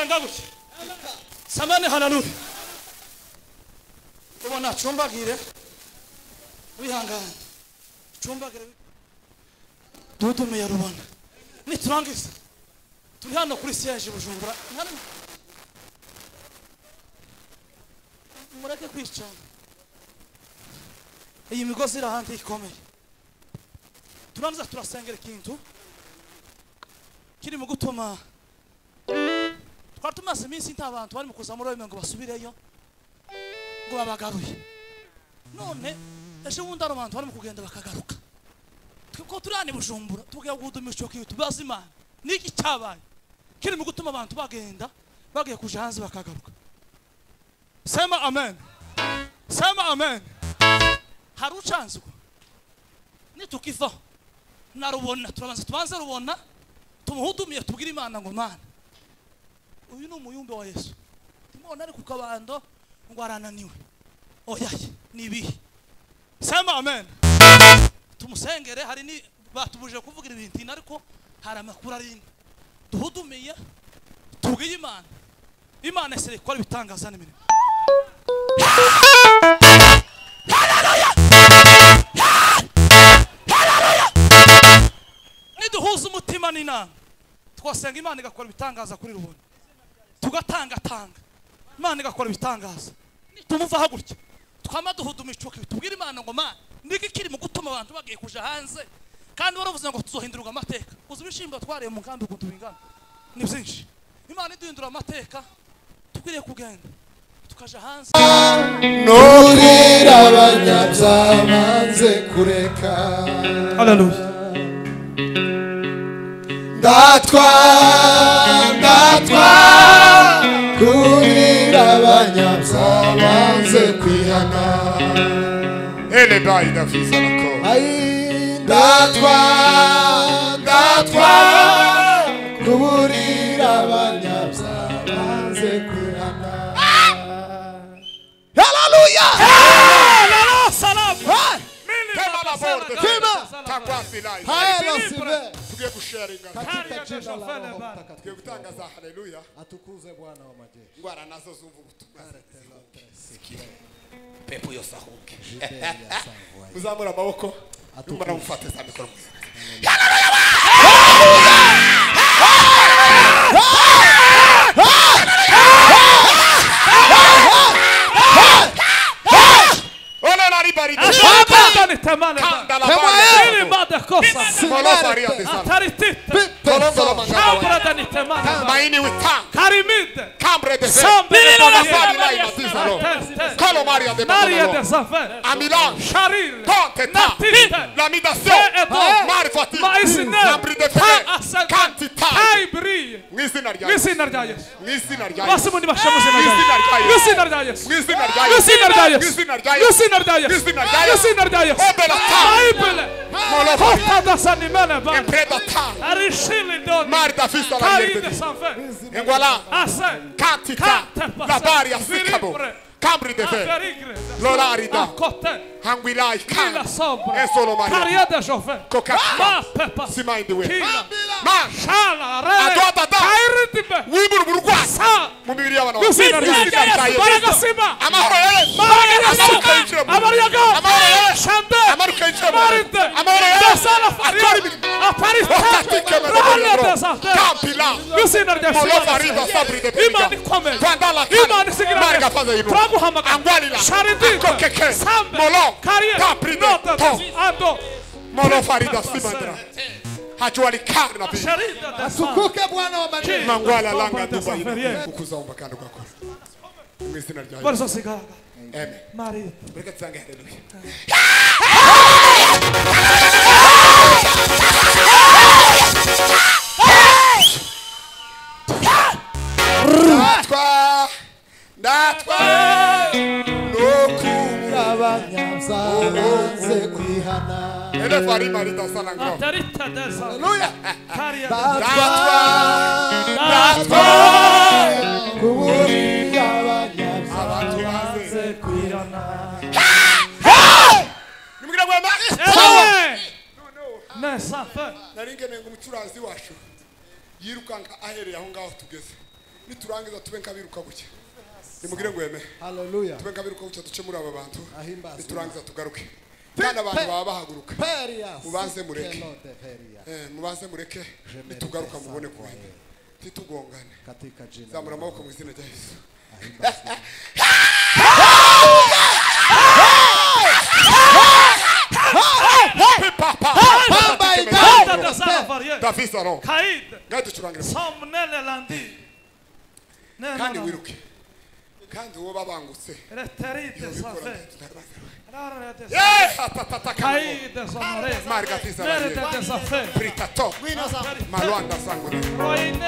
tusenga gutya samani haleluya ubona cumbagire wihangane cumbagire dudume ya rubona niturangiza turi hano kuri siège Bujumbura mureke kwica iyi migozi irahandi ikomeye turangiza turasengera ikintu kiri mu gutuma twatumaze iminsi nta bantu bari mu kuza muri ngo basubireyo ngo babagaruye none ejo bundi abantu bari mu kugenda bakagaruka twiko turane Bujumbura tugiye gudumisha cyo tubaza Imana niki cyabaye kiri mu gutuma abantu bagenda bagiye kuja hanze bakagaruka sema amen sema amen harucanzwe nitukiva narubona turabanza tubanze rubona tumuhudumiye tubwira Imana ngo Mana uyu ni umuyumbe wa Yesu timona ari kukabando ngo arananiwe oyaye nibihe sema amen tumusengere hari ni batubuje kuvugira ibintu ariko hari amakuru ari duhudumiye tubwire Imana Imana sere ko bitangaza n'imini haleluya haleluya niduhuza umutima n'inama twasenga Imana igakora bitangaza kuri rubona tugatanga Imana igakora bitangaza tumuva hagurya twama duhudumisha tubwire Imana ngo Mana ndiki kiri mu gutuma abantu bagiye kuja hanze kandi baravuze ngo tuzohindurwa amateka uzibishimba twariye mu nkambi kutubingana ni byinshi Imana iduhindura amateka tukwiriye kugenda tukaja hanze nurira abanyabyamanze kureka haleluya ndatwa kurira abanyabyamanze kwihana ele dai da fizanako ndatwa kurira abanyabyamanze kwihana haleluya salam tugiye gusharinga katika jina la Roho Mtakatifu tugiye gutangaza haleluya atukuze Bwana wa majeshi ngwara nazo zumva ubutumwa pepo yosahuke muzamura amaboko numara mufate za mikoro ona na ribari ni tamana ili mada kosa molofaria de sana taritite kolondolo mangaba ni tamana maini wita karimide cambre de sambe la fadi la matizalo kolo maria de Maria Madonna de Zafer a Milan Sharir Conte ta la midasio marfati l'abri de fede quantità Ibri mwizina rya Mwizina rya Yesu mwizina rya Basimu ni bashamuze na mwizina rya Yesu mwizina rya Mwizina rya Yesu mwizina rya Mwizina rya Yesu mwizina rya Mwizina rya Yesu obela ta Bible Kota da sanimene ba empreda ta Arishili don marda fista la Kaide merde Zafer e voilà Ase quantità la varia sikabo Cambri de fe Lorarida Hanguilai Kila sobra e solo Maria Caria de Joven Coca Ma pepa Sima in the way Ma Shala Rele Adota da Kairitibe Wiburu burugwa Sa Mumiria wano Mwizina rya Yesu Baragasima Amahoro yesu Baragasima Amariyaga Amahoro yesu Shande Amaruka inchemo Marinde Amahoro yesu Desala Faria Apariste Rale de Zafer Campila Mwizina rya Molofa riva sabri de peliga Imani kome Vandala Imani sigira Marga faza inu Trabuhamaga Angwalila Sharidite Kokeke Sambe Molo Karie Capride Nota To Ando Molofa rida simandra Hajuali karna bi Sharida da atukuke Bwana wa majeshi Mangwala langa dubai Ukuzaomba kando kwako Mwizina rya Yesu Barso sigara Amen Maria Reka tsange haleluya Datwa kurira abanyabyamanze kwihana Ele fari marita salangro Tarita desa Haleluya Karia Datwa kurira abanyabyamanze kwihana Nimugire gwema Nessa fe Naringene ngo umucuranzi washu yirukanka ahereye aho ngaho tugeze niturangiza tube nkabiruka buke nimugire ngo yeme Hallelujah. tube nkabiruka buke duce muri aba bantu Ahimbaza. niturangiza tugaruke kandi abantu baba bahaguruka mubanze mureke mubanze mureke nitugaruka mubone kuhenda titugongane katika jina zamura amaboko mu izina rya Yesu Tafisaro Kaid gati churangira Somnele landi kandi wiruke kandi uwo babangutse Reterite safe Kaid sonore Marga Tafisaro Reterite safe Fritato Malwanda sangue Roine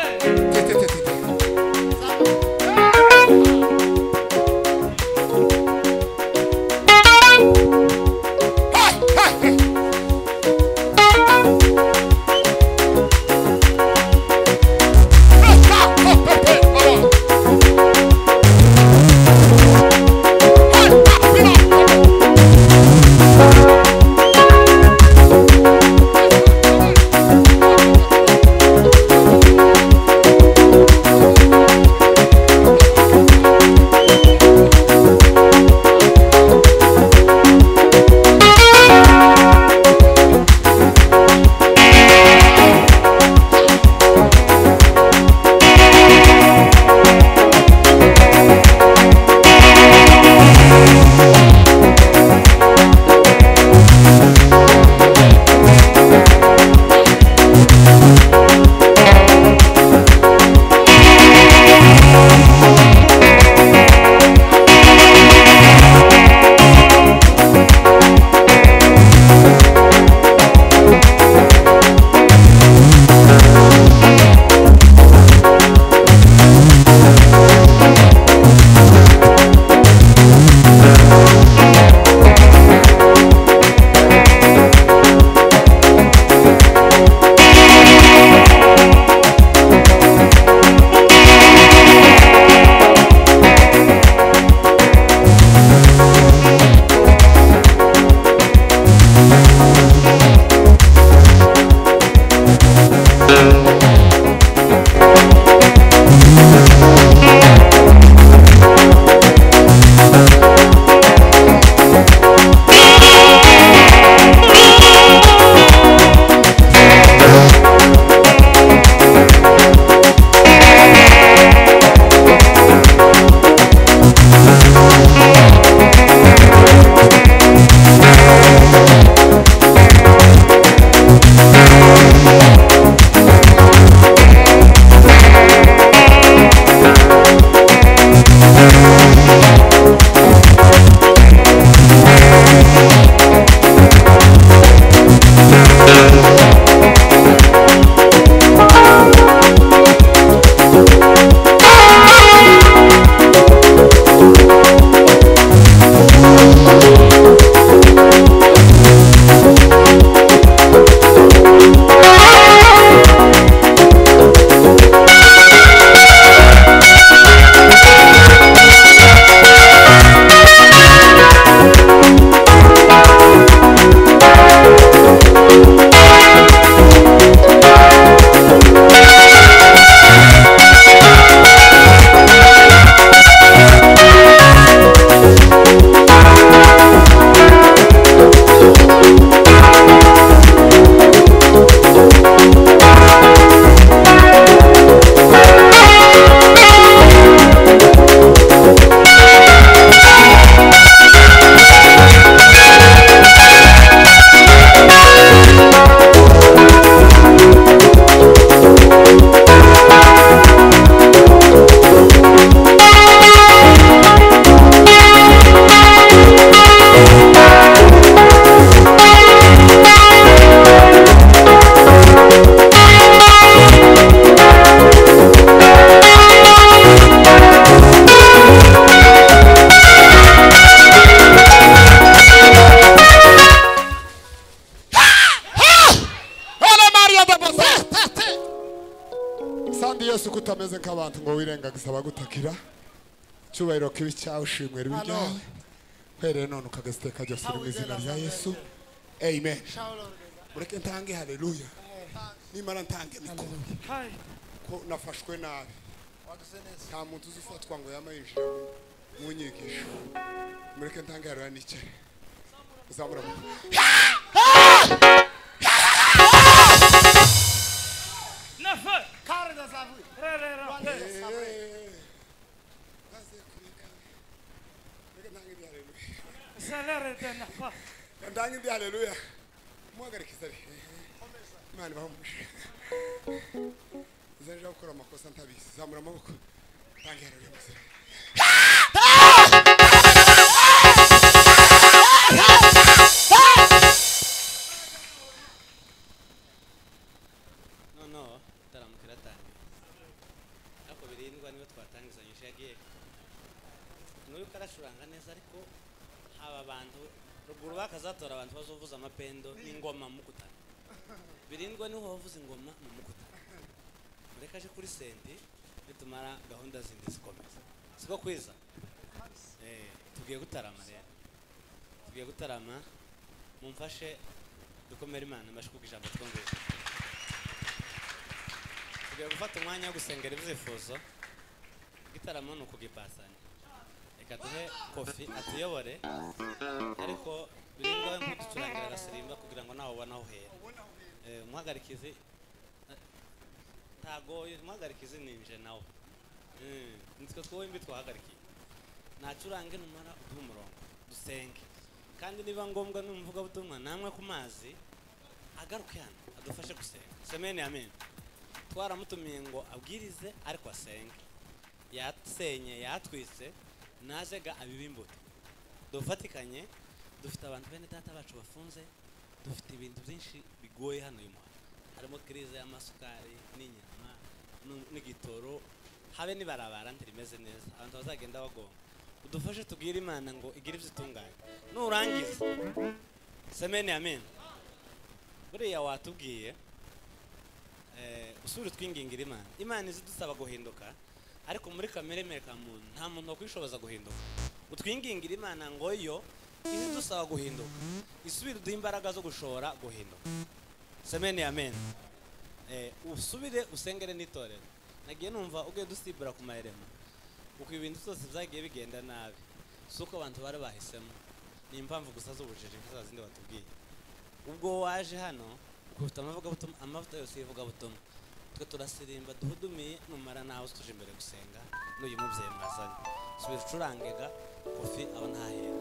utameze nk'abantu ngo wirengagiza abagutakira cyubahiro kibi cyawe ushimwe ribi ryawe kwereye none ukagaziteka ryose mu izina rya Yesu amen mureke ntange haleluya nimara ntange niko ko nafashwe nabi nta muntu uzi ufatwa ngo yama yinjira mu nyigisho mureke ntangarira n'icyayi uzamura mu nafa Kare da zavu. rerera salare de nafa ndangi ndi haleluya muhagarikizari imana bamumushe zanje gukora amakosa ntabizi zamura amaboko ntangi haleluya musira no taramukira tani ako birindwa niwe twatangizanyije yagiye n'uyu karashuranga neza ariko haba abantu ruguru bakazatora abantu bazovuza amapendo n'ingoma mukutana birindwa niho bavuza ingoma mu mukutana mureka aje kuri senti bitumara gahunda zindi zikomeza siko kwiza tugiye gutarama rero tugiye gutarama mumfashe dukomere imana mbashukuka ijambo twongeye tugiye gufata umwanya wo gusengera ibyifuzo igitaramo ni ukugipasanya reka duhe kofi atuyobore ariko birindwa nk'uducurangira agasirimba kugira ngo nawe ubone aho uhera umuhagarikizi ntagoye umuhagarikizi ninje nawe nitwe twembi twahagarikiye nacurange numara uduhe umurongo dusenge kandi niba ngombwa n'umuvugabutumwa namwe ku mazi agaruke hano adufashe gusenga semeni amen twaramutumiye ngo abwirize ariko asenge yasenye yatwise nazega abibimbuto dufatikanye dufite abantu bene data bacu bafunze dufite ibintu byinshi bigoye hano uyu muhanda harimo krize y'amasukari n'inyama n'igitoro habe nibarabara ntirimeze neza abantu bazagenda bagonga udufashe tubwire imana ngo igire ibyo itunganye nurangiza semeni amen buriya watubwiye usubire twingingira imana izi dusaba guhinduka ariko muri kamere ka muntu nta muntu wakwishoboza guhinduka utwingingira imana ngo yo izi dusaba guhinduka isubire duhe imbaraga zo gushobora guhinduka semeni amen usubire usengere n'itorero nagiye numva ugiye dusibura ku mahirema uko ibintu byose byagiye bigenda nabi si uko abantu bari bahisemo ni impamvu gusa z'ubujiji nk'izo zindi batubwiye ubwo waje hano ufite amavuta yose y'ivugabutumwa twe turasirimba duhudumiye numara nawe tuje imbere gusenga n'uyu mubyeyi mwazanye subira ucurangega kofi aba ntahera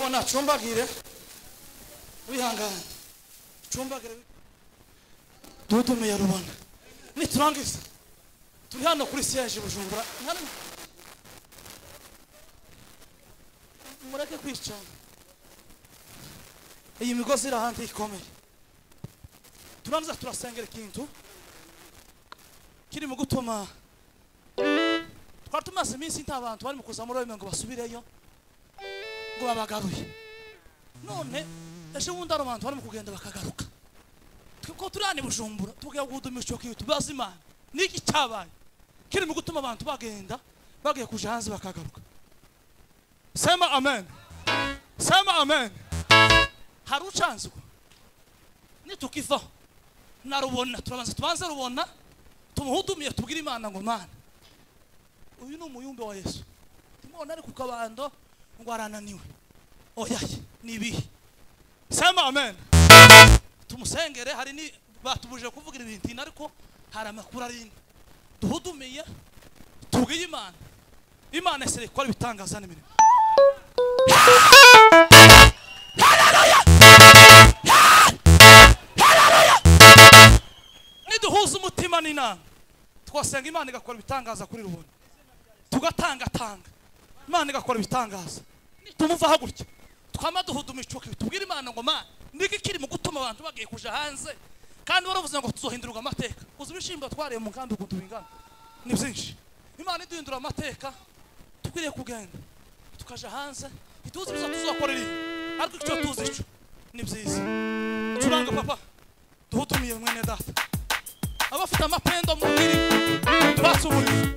rubona cumbagire wihangane cumbagire dutumiye rubona niturangiza turi hano kuri siège Bujumbura mureke kwicana iyi migozi iri ahandi ikomeye turangiza turasengera ikintu kiri mu gutuma twari tumaze iminsi nta bantu bari mu kuza muri ngo basubireyo ngo babagaruye none ejo bundi ari abantu bari mu kugenda bakagaruka ko turane Bujumbura tugiye gudumisha cyo tubaza Imana niki cyabaye kiri mu gutuma abantu bagenda bagiye kuja hanze bakagaruka. Sema amen, sema amen. Haruchanzwe nitukiva narubona tubanza rubona tumuhudumiye tubwira Imana ngo Mana uyu ni umuyumbe wa Yesu timona ari kukabando ngo arananiwe oyaye nibihe. Sema amen. Tumusengere hari ni batubuje kuvugira ibintu ariko hari amakuru ari duhudumiye tubwire Imana Imana esere ko bitangaza n'ibintu. Hallelujah. Hallelujah. Niduhuza umutima n'Imana twasenga Imana igakora bitangaza kuri rubona tugatanga Imana igakora bitangaza tumuva hagurya twama duhudumisha tubwire Imana ngo Mana niki kiri mu gutuma abantu bagiye kuja hanze kandi baravuze ngo tuzohindurwa amateka uzi bishimba twariye mu nkambi kudubingana ni byinshi Imana iduhindura amateka tukwiriye kugenda tukaja hanze ituzi bizo tuzokorera ariko icyo tuzi ico ni byiza turanga papa duhudumiye mwene data abafite amapendo mu ngiri twasuburi.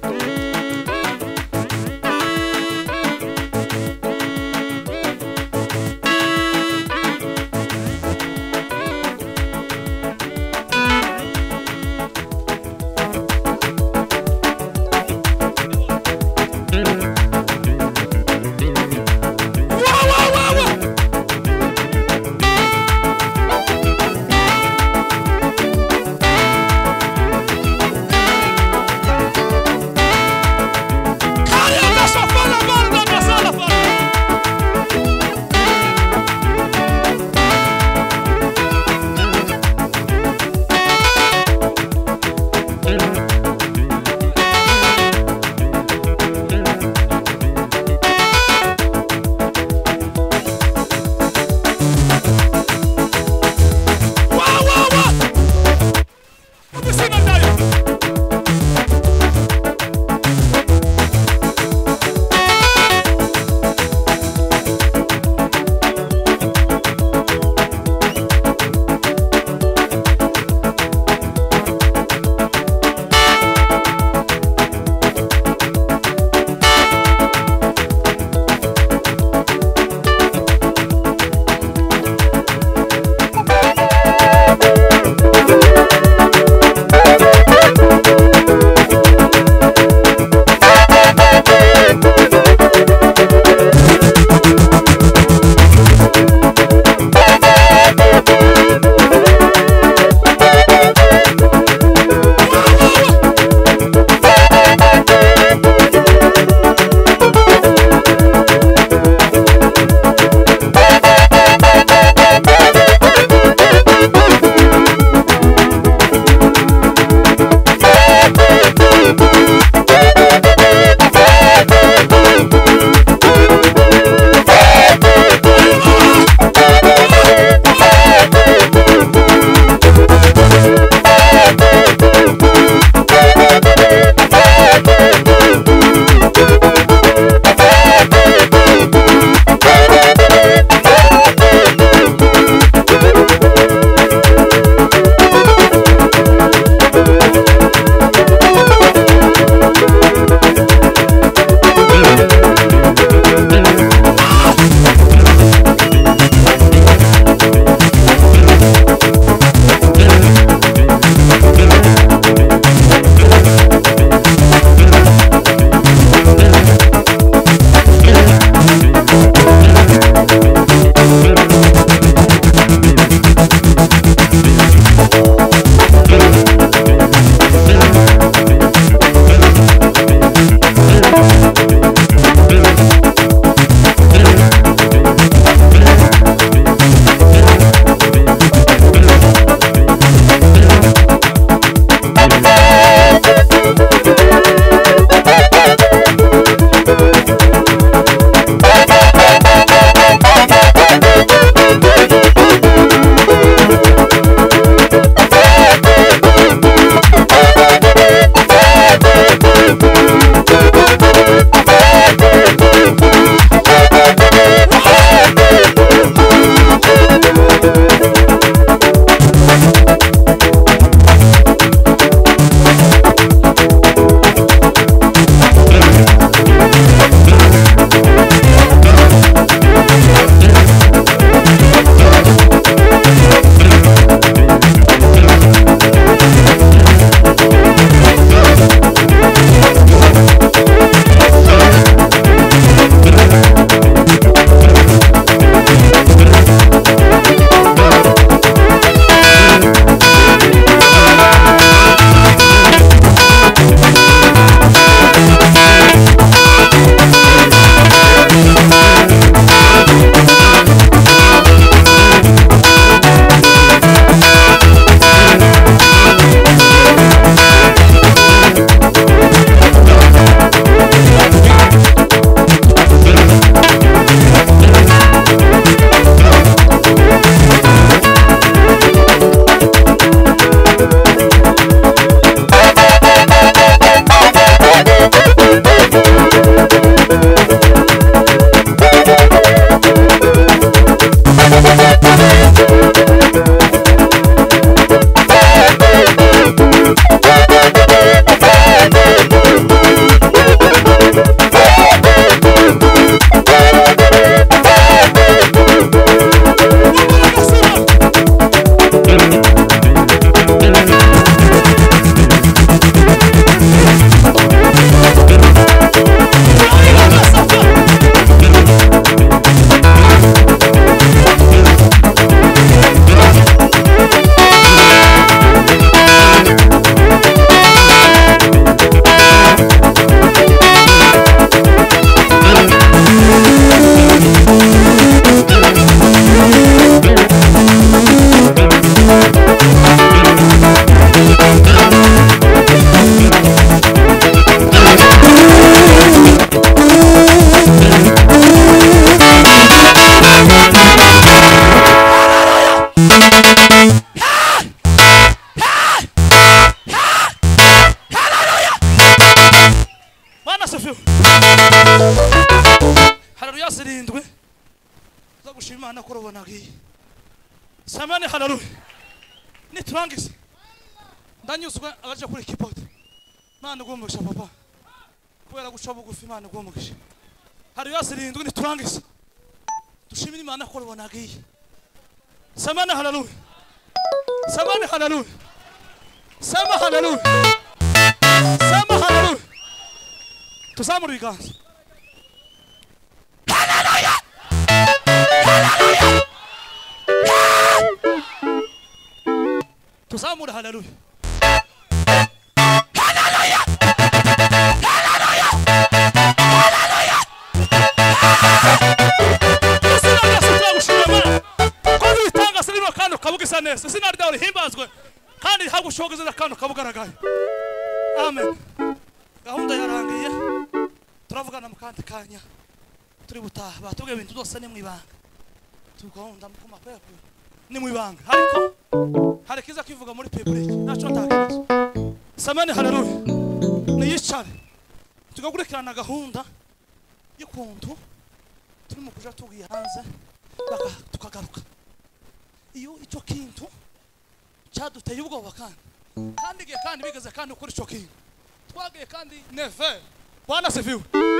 yasirindwe za gushima Imana ko rubonagiye samani haleluya niturangize ndanyuzwe abaje kuri kipote Imana igumugisha papa kubera guca bugufi Imana igumugisha hari yasirindwe niturangize dushimira Imana ko rubonagiye samani haleluya samani haleluya sama haleluya sama haleluya tuzamura ibiganza haleluya haleluya tuzamura haleluya haleluya haleluya haleluya Sina gushima ko bitanga sirimo kandi ukabugisa neza sina ryawe rihimbazwe kandi hagushogeza kandi ukabugaragaye amen gahunda yarangiye turavugana mu kandi kanya turi butaha batubwiye ibintu byose ni mu ibanga tugahunda mu mapepo ni mu ibanga ariko hari kiza kivuga muri public naco ntakibazo samani haleluya niyicare tugakurikirana gahunda y'ukuntu turi mu kuja tugiye hanze tukagaruka iyo icyo kintu cyaduteye ubwoba kandi igihe kandi bigeze kandi ukuri icyo kintu twagiye kandi neve bwana seviwe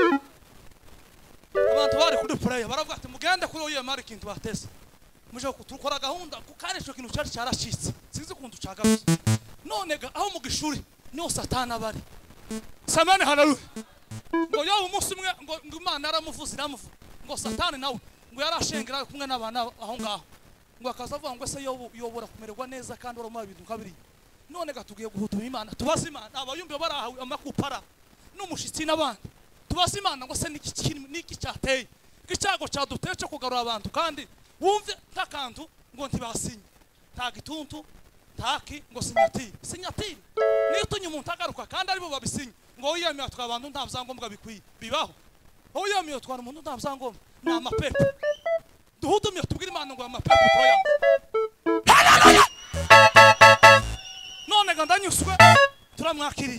abantu bari kuri prayer baravuga ati mugende kuri uyo mari kintu batese muje tukora gahunda kukare icyo kintu cyari cyarashitse sinzi kuntu cyagaruze none aho mu gishuri niho satana bari samani haleluya ngo yawo umunsi umwe ngo Imana aramuvuze ngo satani nawe ngo yarashengera kumwe n'abana aho ngaho ngo akazavuga ngo se yobora kumererwa neza kandi uramo ibintu kabiri none gatugiye guhutuma Imana tubaze Imana abayumbe barahawe amakupara n'umushitsi n'abandi tubaze Imana ngo se niki cyateye gicago cyaduteye cyo kugarura abantu kandi wumve takantu ngo ntibasinye ta gituntu taki ngo sinyatiri niyo tunye umuntu agaruka kandi aribo babisinye ngo yiyamiye twabantu nta byangombwa bikwiye bibaho aho yiyamiye twara umuntu nta byangombwa ni amapepo duhudumye tubwire Imana ngo amapepo toya haleluya none gandanyuswe turamwakiriye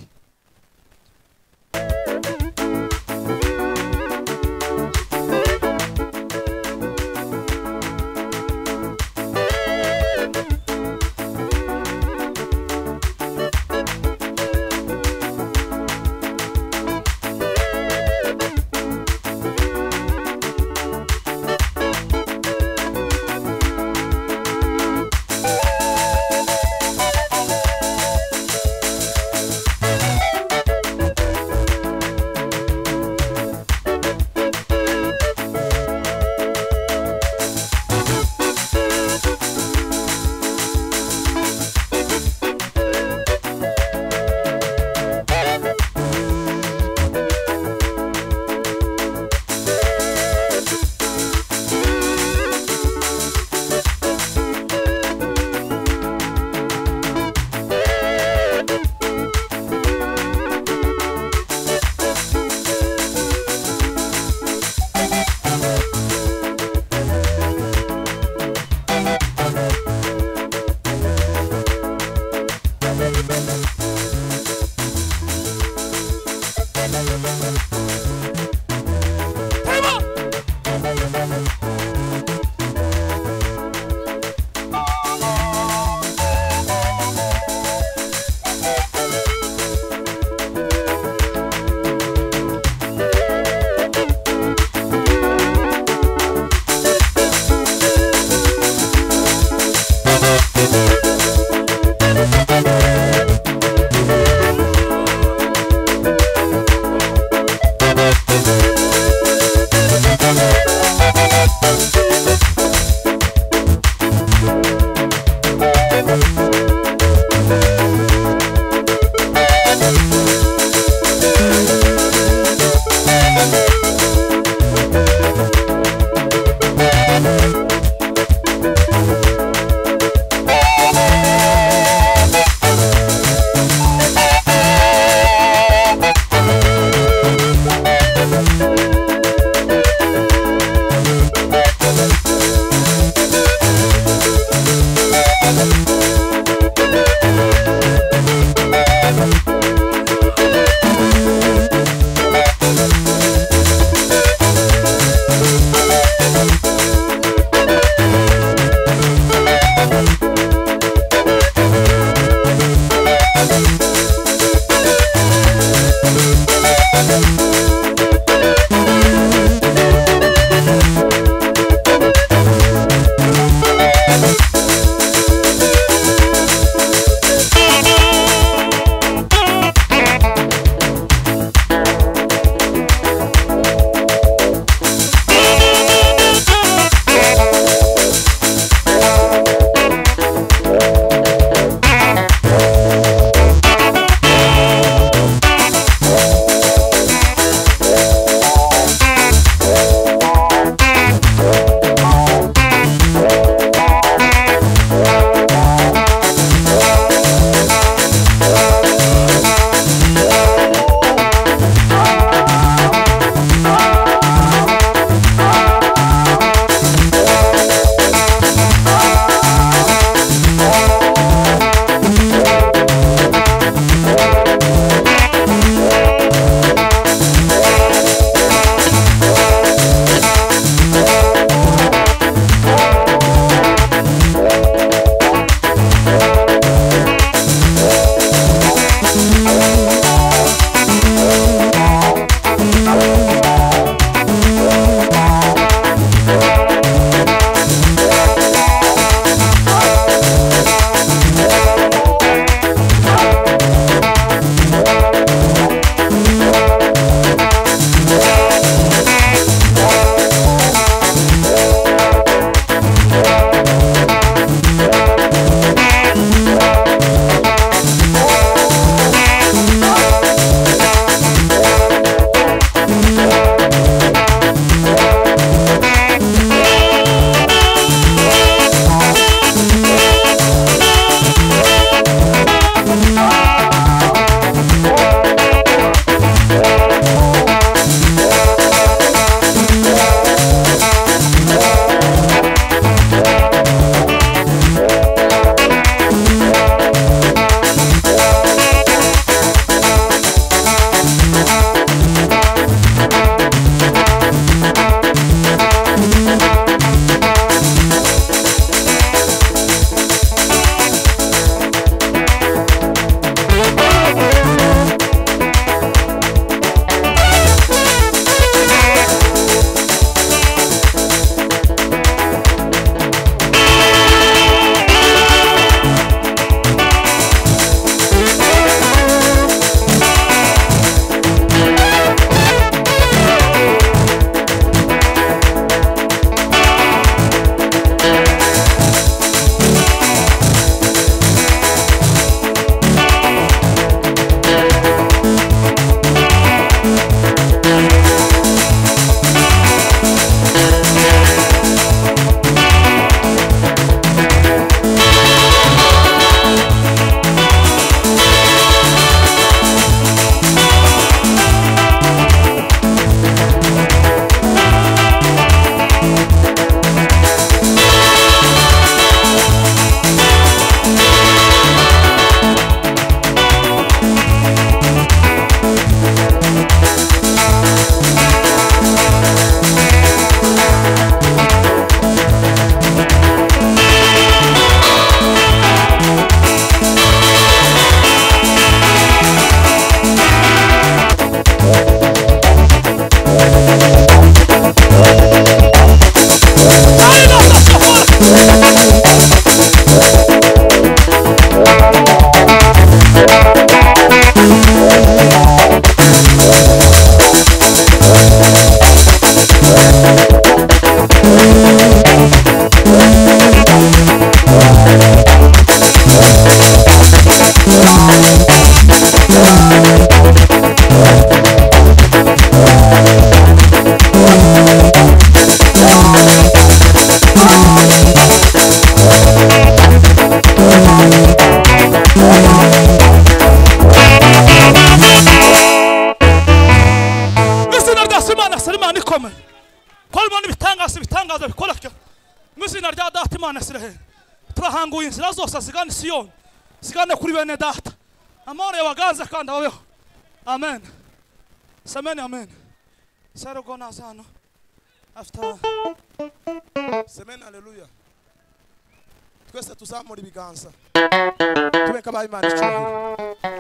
turahanguye inzira zose zigana Siyoni zigane kuri bene data amahoro yabaganze kandi ababeho amen sameni amen sarugo nazano after semeni haleluya twese tuzamura ibiganza tubeka abaye Imana icyubahiro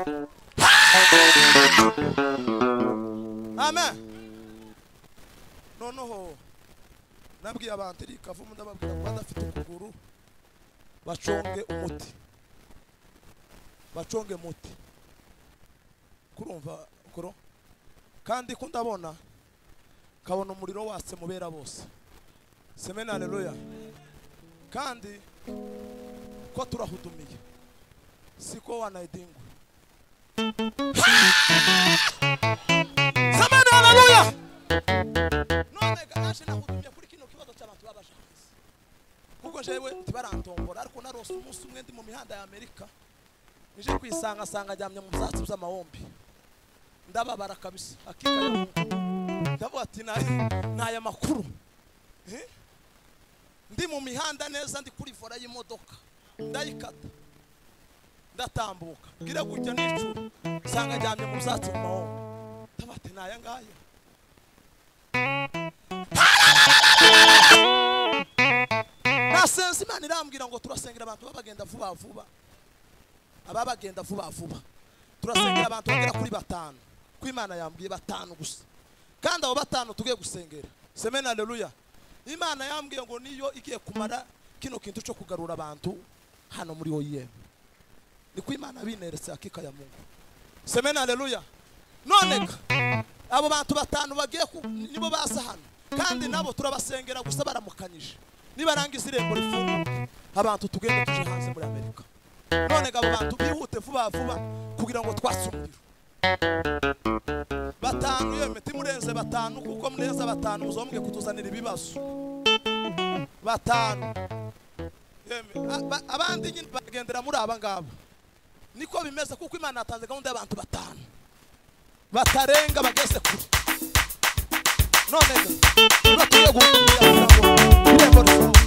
amen noneho nabwiye abantu iri kavumu ndababwira ko badafite ukuguru bachonge umuti bachonge muti kurumva ukuro kandi ko ndabona kabona umuriro watse mubera bose semeni haleluya kandi ko turahudumiye siko wanaidingwa semeni haleluya none ganaje nahudumye kuri kino kibazo cy'abantu babashanze kuko jewe tibarantombora ariko narose umunsi umwe ndi mu mihanda ya Amerika nije kwisanga sanga ajyamye mu byatsi by'amahombi ndababara kabisa akika ya ndavuga ati naya makuru ndi mu mihanda neza ndi kuri vora y'imodoka ndayikata ndatambuka ngira gujya n'icuru sanga ajyamye mu byatsi mu mahombi tabate naya ngaya nasenze Imana irambwira ngo turasengera abantu babagenda vuba vuba ababagenda vuba vuba turasengera abantu bagera kuri 5 ku Imana yambwiye 5 gusa kandi abo 5 tugiye gusengera semeni haleluya Imana yambwiye ngo niyo igiye kumara kino kintu cyo kugarura abantu hano muri OIM ni ku Imana bineretse akika ya Mungu semeni haleluya none abo bantu 5 bagiye nibo baza hano kandi nabo turabasengera gusa baramukanyije nibarangiza irembo rifunguka abantu tugende tuje hanze muri Amerika none abo bantu bihute vuba vuba kugira ngo twasumuriro 5 yeme timurenze 5 kuko murenze 5 muzombwe kutuzanira ibibazo 5 yeme abandi nyine bagendera muri aba ngabo niko bimeze kuko Imana yatanze gahunda y'abantu 5 batarenga bageze kure none batuye gutumira ngo irembo rifunguka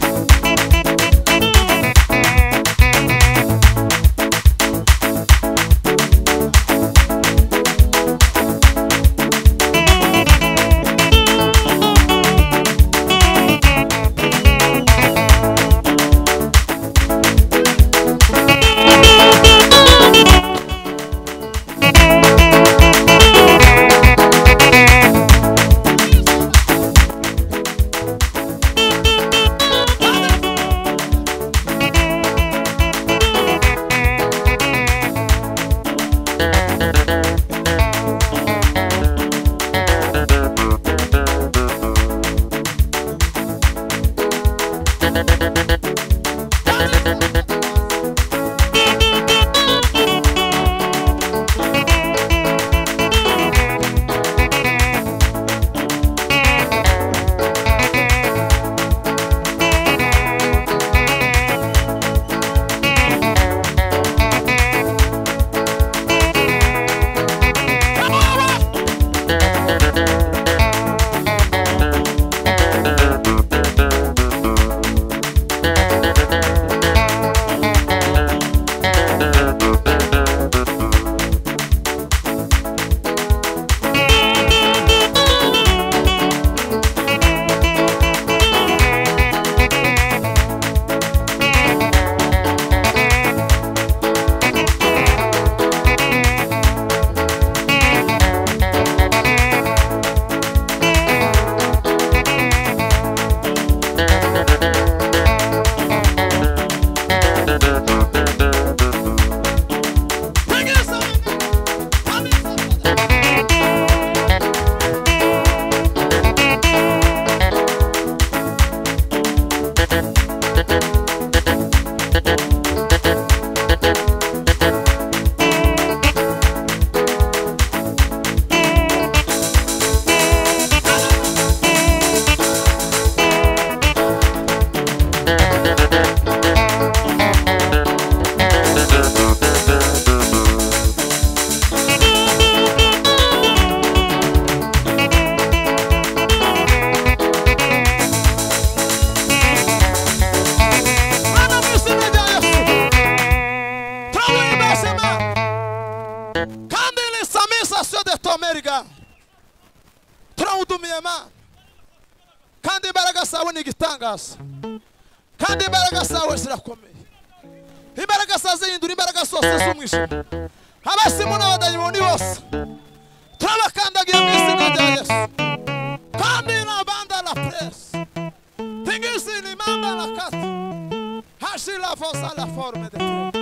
zawe ni igitangaza kandi imbaraga zawe zirakomeye. Imbaraga zawe zihindura imbaraga zose z'umwijima. Abasimu n'abadayimoni bose turabakandagiye mu izina rya Yesu. Kandi nabanda la presse tingisi ni manda la carte hashira fosa la forme de